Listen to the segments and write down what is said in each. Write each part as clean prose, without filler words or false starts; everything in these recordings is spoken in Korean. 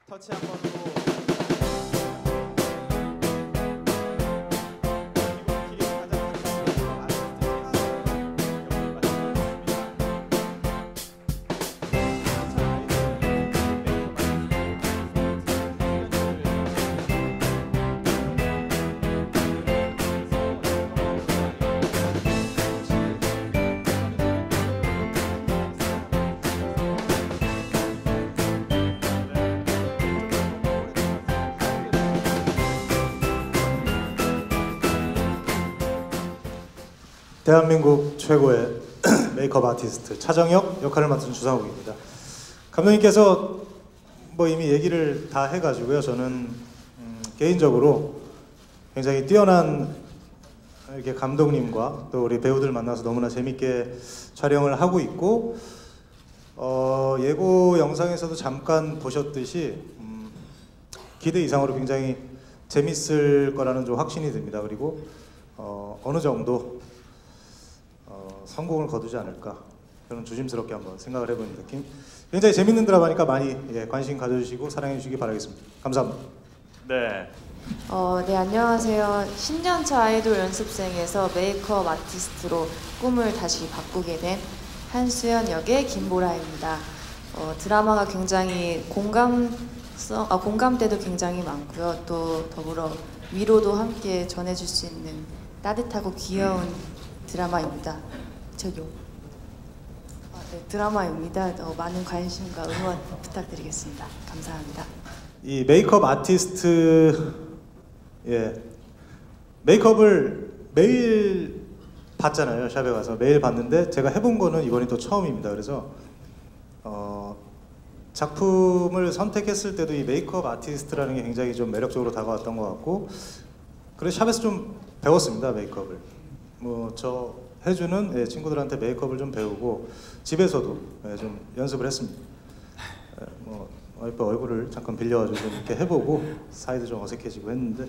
터치 한 번으로 대한민국 최고의 메이크업 아티스트 차정혁 역할을 맡은 주상욱입니다. 감독님께서 뭐 이미 얘기를 다 해가지고요. 저는 개인적으로 굉장히 뛰어난 이렇게 감독님과 또 우리 배우들 만나서 너무나 재밌게 촬영을 하고 있고 예고 영상에서도 잠깐 보셨듯이 기대 이상으로 굉장히 재밌을 거라는 좀 확신이 듭니다. 그리고 어느 정도 성공을 거두지 않을까 저는 조심스럽게 한번 생각을 해보는 느낌. 굉장히 재밌는 드라마니까 많이 관심 가져주시고 사랑해 주시기 바라겠습니다. 감사합니다. 네. 네, 안녕하세요. 10년차 아이돌 연습생에서 메이크업 아티스트로 꿈을 다시 바꾸게 된 한수연 역의 김보라입니다. 드라마가 굉장히 공감대도 굉장히 많고요. 또 더불어 위로도 함께 전해줄 수 있는 따뜻하고 귀여운 드라마입니다. 네, 드라마입니다. 많은 관심과 응원 부탁드리겠습니다. 감사합니다. 이 메이크업 아티스트 메이크업을 매일 봤잖아요. 샵에 가서 매일 봤는데 제가 해본 거는 이번이 또 처음입니다. 그래서 작품을 선택했을 때도 이 메이크업 아티스트라는 게 굉장히 좀 매력적으로 다가왔던 것 같고 그래서 샵에서 좀 배웠습니다. 메이크업을 저 해주는 친구들한테 메이크업을 좀 배우고 집에서도 좀 연습을 했습니다. 와이프 얼굴을 잠깐 빌려가지고 좀 이렇게 해보고 사이도 좀 어색해지고 했는데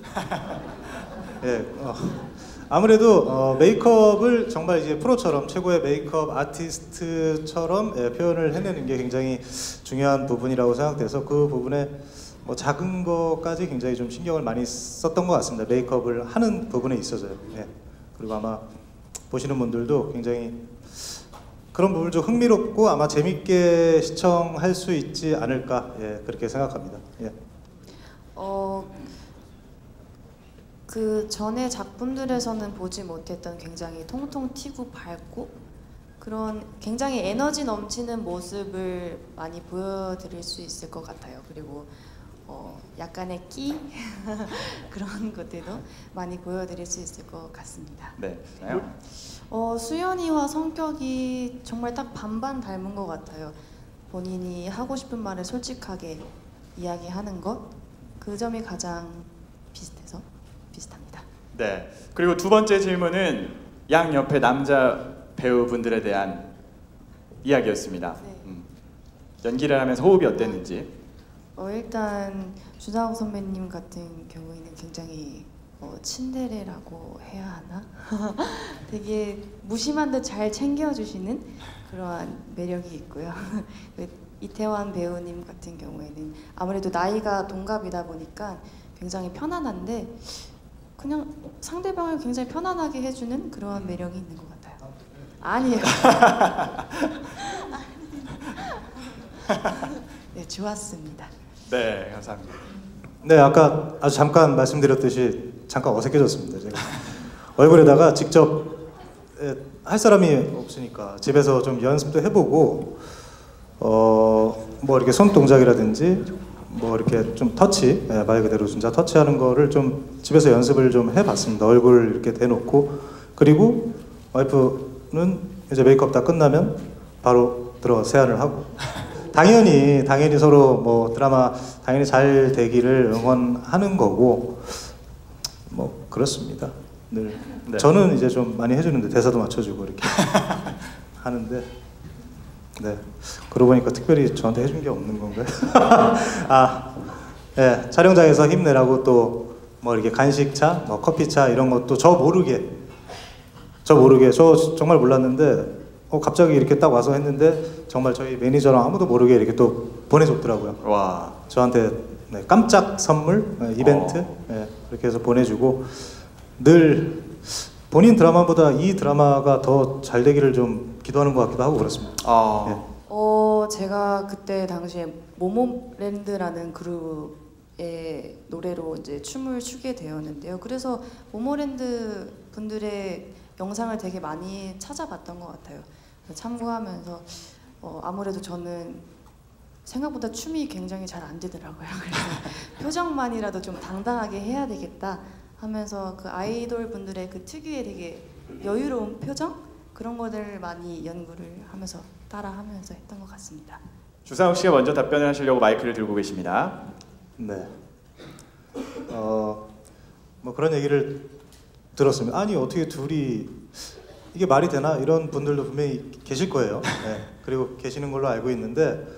아무래도 메이크업을 정말 이제 프로처럼 최고의 메이크업 아티스트처럼 표현을 해내는 게 굉장히 중요한 부분이라고 생각돼서 그 부분에 작은 거까지 굉장히 좀 신경을 많이 썼던 것 같습니다. 메이크업을 하는 부분에 있어서요. 그리고 아마 보시는 분들도 굉장히 그런 부분을 좀 흥미롭고 아마 재밌게 시청할 수 있지 않을까 그렇게 생각합니다. 그 전에 작품들에서는 보지 못했던 굉장히 통통 튀고 밝고 그런 굉장히 에너지 넘치는 모습을 많이 보여드릴 수 있을 것 같아요. 그리고 약간의 끼 그런 것들도 많이 보여드릴 수 있을 것 같습니다. 네. 수연이와 성격이 정말 딱 반반 닮은 것 같아요. 본인이 하고 싶은 말을 솔직하게 이야기하는 것, 그 점이 가장 비슷합니다. 네. 그리고 두 번째 질문은 양 옆에 남자 배우분들에 대한 이야기였습니다. 네. 연기를 하면서 호흡이 어땠는지. 일단 주상욱 선배님 같은 경우에는 굉장히 친데레라고 해야 하나? 되게 무심한 듯 잘 챙겨주시는 그러한 매력이 있고요. 이태원 배우님 같은 경우에는 아무래도 나이가 동갑이다 보니까 굉장히 편안한데 그냥 상대방을 굉장히 편안하게 해주는 그러한 매력이 있는 것 같아요. 아니에요. 네, 좋았습니다. 네, 감사합니다. 네, 아까 아주 잠깐 말씀드렸듯이 잠깐 어색해졌습니다. 제가 얼굴에다가 직접 할 사람이 없으니까 집에서 좀 연습도 해보고 뭐 이렇게 손 동작이라든지 뭐 이렇게 좀 터치, 말 그대로 진짜 터치하는 거를 좀 집에서 연습을 좀 해봤습니다. 얼굴 이렇게 대놓고 그리고 와이프는 이제 메이크업 다 끝나면 바로 들어 세안을 하고 당연히 서로 뭐 드라마 당연히 잘 되기를 응원하는 거고 뭐 그렇습니다. 늘 네. 저는 이제 좀 많이 해주는데 대사도 맞춰주고 이렇게 하는데 그러고 보니까 특별히 저한테 해준 게 없는 건가요? 촬영장에서 힘내라고 또 뭐 이렇게 간식차, 뭐 커피차 이런 것도 저 모르게 저 정말 몰랐는데 갑자기 이렇게 딱 와서 했는데 정말 저희 매니저랑 아무도 모르게 이렇게 또 보내줬더라고요. 와. 저한테 네, 깜짝 선물 이벤트 네, 그렇게 해서 보내주고 늘 본인 드라마보다 이 드라마가 더 잘 되기를 좀 기도하는 것 같기도 하고 그렇습니다. 네. 제가 그때 당시에 모모랜드라는 그룹의 노래로 이제 춤을 추게 되었는데요. 그래서 모모랜드 분들의 영상을 되게 많이 찾아봤던 것 같아요. 참고하면서 아무래도 저는 생각보다 춤이 굉장히 잘 안 되더라고요. 그래서 표정만이라도 좀 당당하게 해야 되겠다 하면서 그 아이돌 분들의 그 특유의 되게 여유로운 표정? 그런 것들 많이 연구를 하면서 따라하면서 했던 것 같습니다. 주상욱 씨가 먼저 답변을 하시려고 마이크를 들고 계십니다. 네. 뭐 그런 얘기를 들었습니다. 아니 어떻게 둘이 이게 말이 되나 이런 분들도 분명히 계실 거예요. 네. 그리고 계시는 걸로 알고 있는데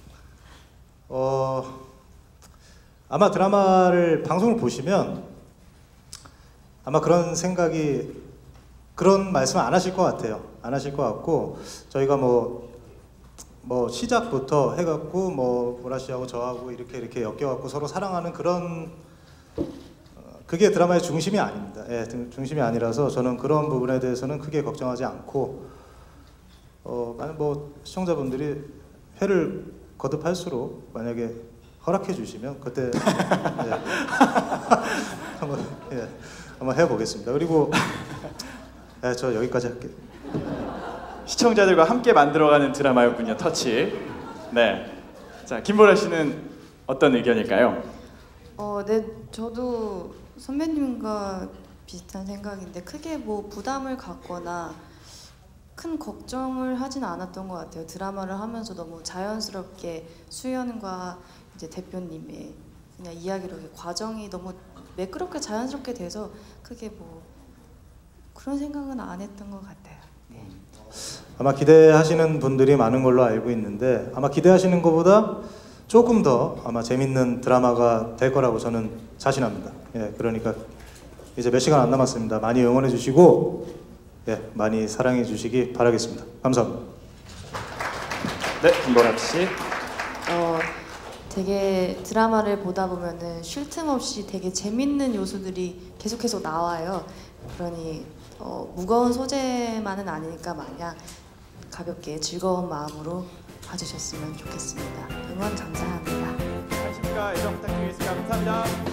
아마 드라마를 방송을 보시면 아마 그런 생각이 그런 말씀을 안 하실 것 같아요. 안 하실 것 같고 저희가 뭐 시작부터 해갖고 뭐 보라 씨하고 저하고 이렇게 엮여갖고 서로 사랑하는 그런 그게 드라마의 중심이 아닙니다. 예, 중심이 아니라서 저는 그런 부분에 대해서는 크게 걱정하지 않고 만약 뭐 시청자분들이 회를 거듭할수록 만약에 허락해 주시면 그때 예, 한번 해보겠습니다. 그리고 저 여기까지 할게요. 시청자들과 함께 만들어가는 드라마였군요. 터치. 네. 자, 김보라 씨는 어떤 의견일까요? 네, 저도 선배님과 비슷한 생각인데 크게 뭐 부담을 갖거나 큰 걱정을 하진 않았던 것 같아요. 드라마를 하면서 너무 자연스럽게 수연과 이제 대표님의 그냥 이야기로 과정이 너무 매끄럽게 자연스럽게 돼서 크게 뭐 그런 생각은 안 했던 것 같아요. 네. 아마 기대하시는 분들이 많은 걸로 알고 있는데 아마 기대하시는 것보다 조금 더 아마 재밌는 드라마가 될 거라고 저는 자신합니다. 예, 그러니까 이제 몇 시간 안 남았습니다. 많이 응원해 주시고 예, 많이 사랑해 주시기 바라겠습니다. 감사합니다. 네, 김보라 씨. 되게 드라마를 보다 보면은 쉴 틈 없이 되게 재밌는 요소들이 계속해서 나와요. 그러니 무거운 소재만은 아니니까 마냥 가볍게 즐거운 마음으로 봐주셨으면 좋겠습니다. 응원 감사합니다. 관심과 애정 부탁드리겠습니다. 감사합니다.